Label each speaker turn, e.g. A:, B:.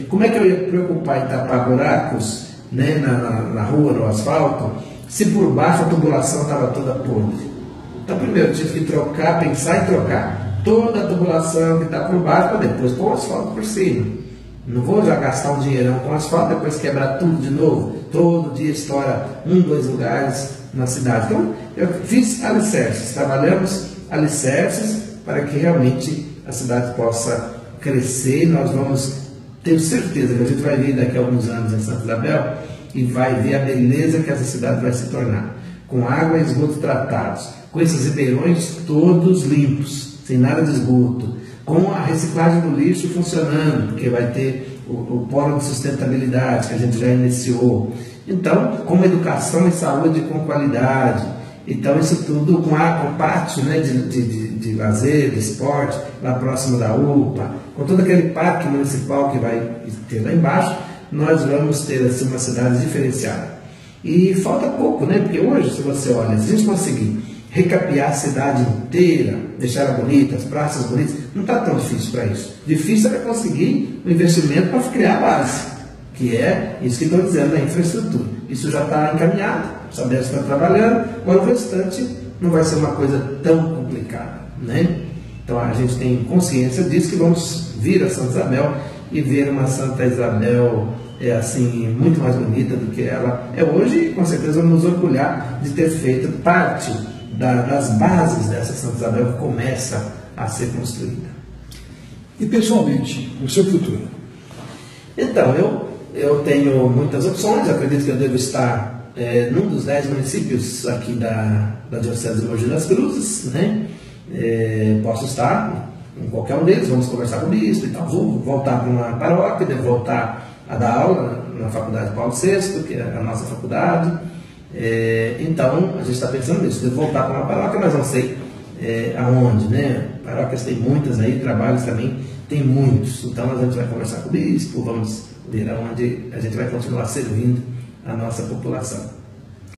A: como é que eu ia preocupar em tapar buracos, né, na rua, no asfalto, se por baixo a tubulação estava toda podre? Então, primeiro eu tive que trocar, pensar em trocar toda a tubulação que está por baixo para depois pôr o asfalto por cima. Não vou já gastar um dinheirão com asfalto, depois quebrar tudo de novo. Todo dia estoura 2 lugares na cidade. Então, eu fiz alicerces, trabalhamos alicerces para que realmente a cidade possa crescer. Nós vamos, tenho certeza que a gente vai vir daqui a alguns anos em Santa Isabel e vai ver a beleza que essa cidade vai se tornar. Com água e esgoto tratados, com esses ribeirões todos limpos, sem nada de esgoto, com a reciclagem do lixo funcionando, porque vai ter o polo de sustentabilidade que a gente já iniciou. Então, com educação e saúde com qualidade. Então, isso tudo com pátio, né, de lazer, de esporte, lá próximo da UPA, com todo aquele parque municipal que vai ter lá embaixo, nós vamos ter assim, uma cidade diferenciada. E falta pouco, né? Porque hoje, se você olha, se a gente conseguir recapear a cidade inteira, deixar ela bonita, as praças bonitas, não está tão difícil para isso. Difícil é conseguir um investimento para criar a base, que é isso que estou dizendo, a infraestrutura. Isso já está encaminhado, o Sabesp está trabalhando, agora o restante não vai ser uma coisa tão complicada, né? Então a gente tem consciência disso, que vamos vir a Santa Isabel e ver uma Santa Isabel assim, muito mais bonita do que ela é hoje, e com certeza vamos nos orgulhar de ter feito parte das bases dessa Santa Isabel que começa a ser construída.
B: E pessoalmente, o seu futuro?
A: Então, eu tenho muitas opções, acredito que eu devo estar num dos 10 municípios aqui da Diocese de Mogi das Cruzes, né? Posso estar em qualquer um deles, vamos conversar com o bispo e tal, vou voltar para uma paróquia, devo voltar a dar aula na Faculdade Paulo VI, que é a nossa faculdade. Então, a gente está pensando nisso, devo voltar para uma paróquia, mas não sei aonde, né? Paróquias tem muitas aí, trabalhos também tem muitos. Então, a gente vai conversar com o bispo, vamos ver aonde a gente vai continuar servindo a nossa população.